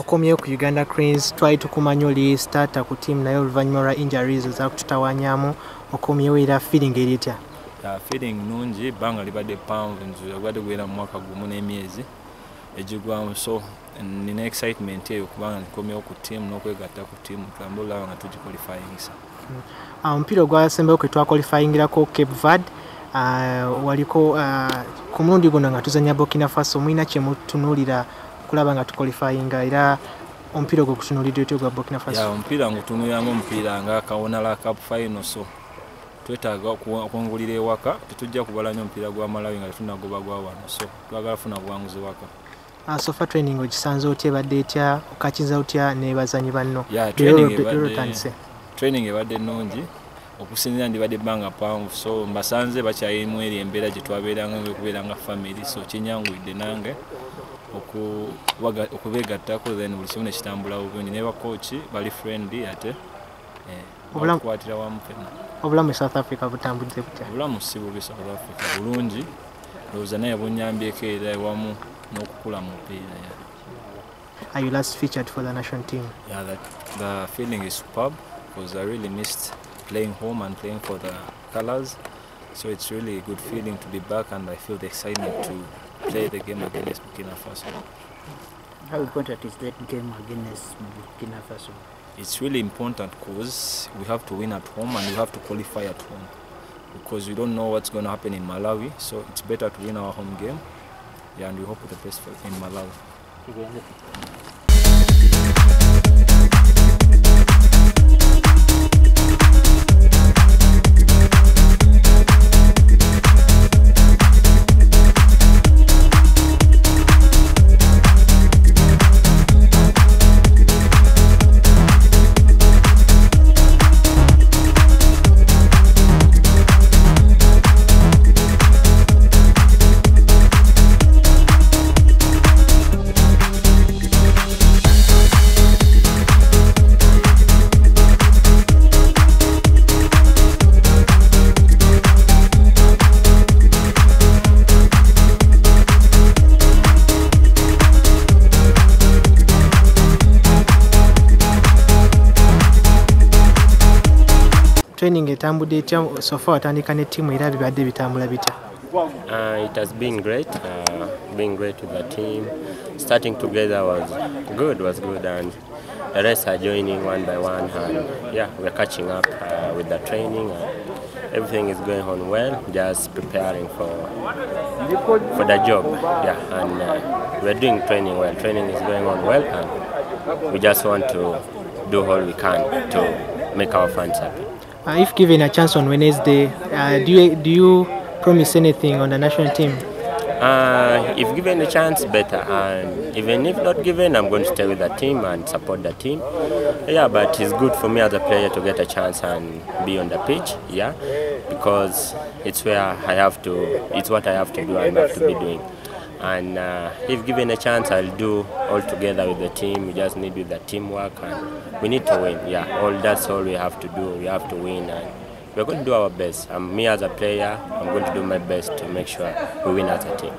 okomyewo ku Uganda Cranes twali tukumanya oli starter ku team naye oluvannyuma lwa injuries zakututawanyamu okomyewo era feeling eri etya? Feeling nungi ebbanga libadde ppanvu nzu obadde gwera mu mwaka gumu n'emyezi egigwamu so nina excitement eyo kubanga nkomyewo ku team n'okwegatta ku team tulambula nga tugiqualifyingisa. Omupiira ogwasembayo kwe twaqualifyingirako Cape Verde waliko ku mulundi guno nga tuzanya Burkina Faso mulina kye mutunuulira kulaba nga tuqualifyinga era omupiira ogwo kutunuulira otyo gwa Burkina Faso? Omupiira ngutunuulira ng'omupiira nga kawona la Cup final so twetaaga okwongulira ewaka tetujja kubalanya omupiira gwa Malawi nga tetunagoba gwa wano so twagala funa buwanguzi waka. Sofa training ogisanze otya ebadde etya okakiza otya ne bazanyi banno? Training ebadde nnungi okusinzira ndibadde ebbanga panvu so mbasanze bakyayimu eri embeera gye twabeeranga okubeera nga family so kinyanguyidde nange okubeegattako then buli kimu ne kitambula bulungi ne bakooki bali friendly ate bakukwatira wamu fenna. Obulamu South Africa butambudde butya? Obulamu si bubi South Africa bulungi ndowooza naye bunnyambyeko era ewamu n'okukula mu mupiira. Are you last featured for the national team? Yeah, the feeling is superb because I really missed playing home and playing for the colours. So it's really a good feeling to be back and I feel the excitement to play the game against Burkina Faso. How important is that game against Burkina Faso? It's really important because we have to win at home and we have to qualify at home because we don't know what's going to happen in Malawi, so it's better to win our home game. Yeah, and we hope for the best in Malawi. Training etambudde etya so far watandika ne team era bibadde bitambula bitya? It has been great, being great with the team. Starting together was good, and the rest are joining one by one, and yeah, we're catching up with the training. Everything is going on well, just preparing for the job. Yeah, and we're doing training well. Training is going on well, and we just want to do all we can to make our fans happy. If given a chance on Wednesday, do you promise anything on the national team? If given a chance, better. And even if not given, I'm going to stay with the team and support the team. Yeah, but it's good for me as a player to get a chance and be on the pitch. Yeah, because it's where I have to. It's what I have to do and have to be doing. And if given a chance, I'll do all together with the team. We just need with the teamwork, and we need to win. Yeah, that's all we have to do. We have to win, and we're going to do our best. Me as a player, I'm going to do my best to make sure we win as a team.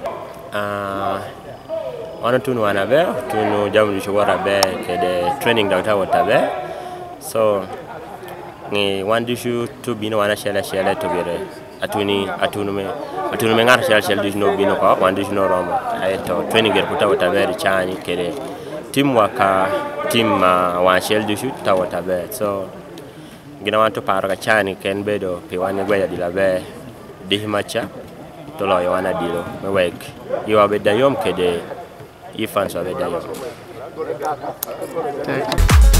Wana tunu wanabe, tunu jamu nishogora be kede training dauta watabe. So ni wandishu tu bino wana shela tugere. Atunume ngara shela dishno bino kwa wandishu no roma. Ayeto training ger kuta watabe chani kede team waka team wan shela dishu ta watabe. So gina wanto para chani ken bedo piwani gweya dilabe dihimacha tolo yawana dilo mewek iwa bedayom kede ifans wa bedayom.